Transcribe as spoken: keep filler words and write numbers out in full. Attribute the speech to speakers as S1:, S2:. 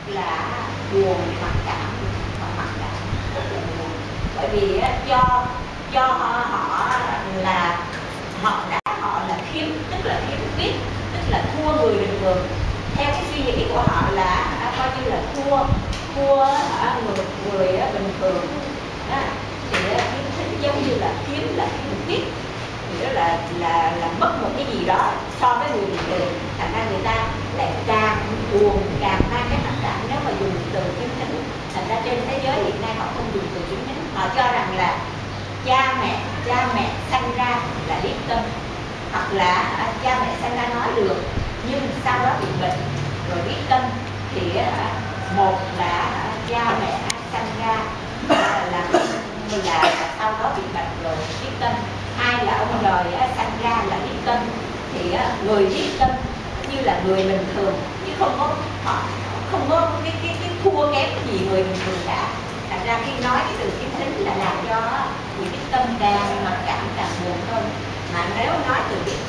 S1: là buồn, mặc cảm và mặc cảm rất là buồn. Bởi vì do do họ, họ là họ đã họ là khiếm, tức là khiếm khuyết, tức là thua người bình thường. Theo cái suy nghĩ của họ là coi như là thua thua người, người bình thường đó. Thì khiếm thính giống như là khiếm là khiếm khuyết, thì đó là là là mất một cái gì đó so với người bình thường. Thành ra người ta lại càng buồn, càng mang cái mặc cảm nếu mà dùng từ khiếm thính. Thành ra trên thế giới hiện nay họ không dùng từ khiếm thính, họ cho rằng là cha mẹ cha mẹ sanh ra là điếc tâm, hoặc là à, cha mẹ sanh ra nói được nhưng sau đó bị bệnh rồi điếc tâm. Thì à, một là à, cha mẹ sanh ra à, là là sau đó bị bệnh rồi điếc tâm, hai là ông trời à, sanh ra là điếc tâm. Thì à, người điếc tâm như là người bình thường chứ không có họ không có cái cái cái thua kém cái gì người bình thường cả. Thành ra khi nói cái từ khiếm thính là làm cho người biết tâm càng mặc cảm càng buồn hơn. Mà nếu nói từ biết